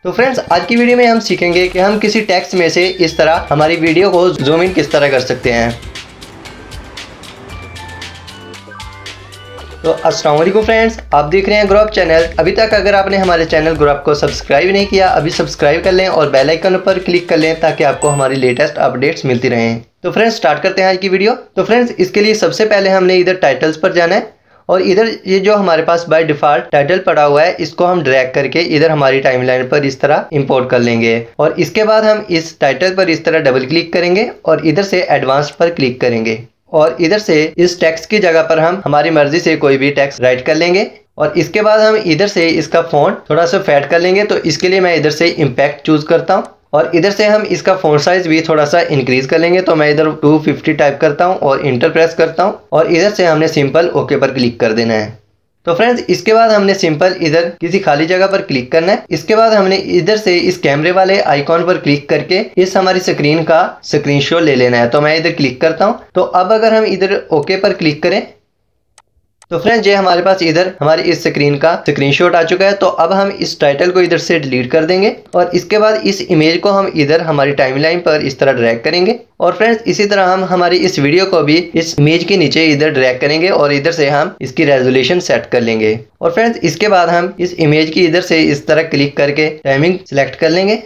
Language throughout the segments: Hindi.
तो फ्रेंड्स आज की वीडियो में हम सीखेंगे कि हम किसी टेक्स्ट में से इस तरह हमारी वीडियो को जूम इन किस तरह कर सकते हैं। तो अस्सलाम वालेकुम फ्रेंड्स, आप देख रहे हैं ग्रो अप चैनल। अभी तक अगर आपने हमारे चैनल ग्रो अप को सब्सक्राइब नहीं किया, अभी सब्सक्राइब कर लें और बेल आइकन पर क्लिक कर लें ताकि आपको हमारी लेटेस्ट अपडेट्स मिलती रहें। तो फ्रेंड्स स्टार्ट करते हैं आज की वीडियो। तो फ्रेंड्स इसके लिए सबसे पहले हमने इधर टाइटल्स पर जाना है और इधर ये जो हमारे पास बाय डिफॉल्ट टाइटल पड़ा हुआ है इसको हम ड्रैग करके इधर हमारी टाइमलाइन पर इस तरह इंपोर्ट कर लेंगे और इसके बाद हम इस टाइटल पर इस तरह डबल क्लिक करेंगे और इधर से एडवांस पर क्लिक करेंगे और इधर से इस टेक्स्ट की जगह पर हम हमारी मर्जी से कोई भी टेक्स्ट राइट कर लेंगे और इसके बाद हम इधर से इसका फॉन्ट थोड़ा सा फैट कर लेंगे। तो इसके लिए मैं इधर से इम्पैक्ट चूज करता हूँ और इधर से हम इसका फॉन्ट साइज भी थोड़ा सा इंक्रीज कर लेंगे। तो मैं इधर 250 टाइप करता हूँ और इंटर प्रेस करता हूँ और इधर से हमने सिंपल ओके पर क्लिक कर देना है। तो फ्रेंड्स इसके बाद हमने सिंपल इधर किसी खाली जगह पर क्लिक करना है। इसके बाद हमने इधर से इस कैमरे वाले आइकॉन पर क्लिक करके इस हमारी स्क्रीन का स्क्रीनशॉट ले लेना है। तो मैं इधर क्लिक करता हूं। तो अब अगर हम इधर ओके पर क्लिक करें तो फ्रेंड्स ये हमारे पास इधर हमारी इस स्क्रीन का स्क्रीनशॉट आ चुका है। तो अब हम इस टाइटल को इधर से डिलीट कर देंगे और इसके बाद इस इमेज को हम इधर हमारी टाइमलाइन पर इस तरह ड्रैग करेंगे और फ्रेंड्स इसी तरह हम हमारी इस वीडियो को भी इस इमेज के नीचे इधर ड्रैग करेंगे और इधर से हम इसकी रेजोल्यूशन सेट कर लेंगे और फ्रेंड्स इसके बाद हम इस इमेज की इधर से इस तरह क्लिक करके टाइमिंग सिलेक्ट कर लेंगे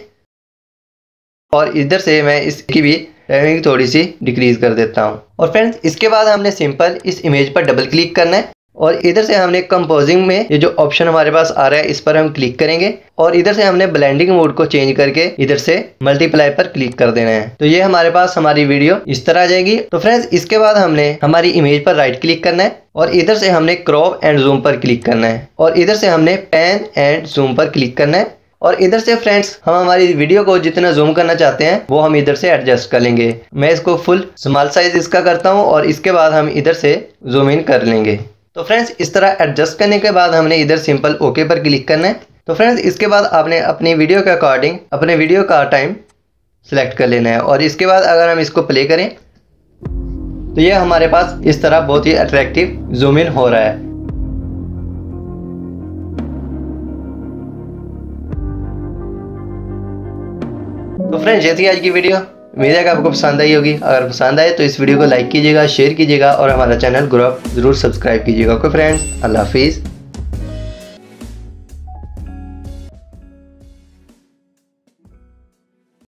और इधर से मैं इसकी भी टाइमिंग थोड़ी सी डिक्रीज कर देता हूँ। और फ्रेंड्स इसके बाद हमने सिंपल इस इमेज पर डबल क्लिक करना है और इधर से हमने कंपोजिंग में ये जो ऑप्शन हमारे पास आ रहा है इस पर हम क्लिक करेंगे और इधर से हमने ब्लेंडिंग मोड को चेंज करके इधर से मल्टीप्लाई पर क्लिक कर देना है। तो ये हमारे पास हमारी वीडियो इस तरह आ जाएगी। तो फ्रेंड्स इसके बाद हमने हमारी इमेज पर राइट क्लिक करना है और इधर से हमने क्रॉप एंड जूम पर क्लिक करना है और इधर से हमने पैन एंड जूम पर क्लिक करना है और इधर से फ्रेंड्स हम हमारी वीडियो को जितना जूम करना चाहते हैं वो हम इधर से एडजस्ट कर लेंगे। मैं इसको फुल स्मॉल साइज इसका करता हूँ और इसके बाद हम इधर से जूम इन कर लेंगे। तो फ्रेंड्स इस तरह एडजस्ट करने के बाद हमने इधर सिंपल ओके पर क्लिक करना है। तो फ्रेंड्स इसके बाद आपने अपनी वीडियो के अकॉर्डिंग अपने वीडियो का टाइम सिलेक्ट कर लेना है और इसके बाद अगर हम इसको प्ले करें तो ये हमारे पास इस तरह बहुत ही अट्रैक्टिव जूम इन हो रहा है। तो फ्रेंड्स ये थी आज की वीडियो। उम्मीद है कि आपको पसंद आई होगी। अगर पसंद आए तो इस वीडियो को लाइक कीजिएगा, शेयर कीजिएगा और हमारा चैनल ग्रो अप जरूर सब्सक्राइब कीजिएगा। ओके फ्रेंड्स, अल्लाह हाफिज़।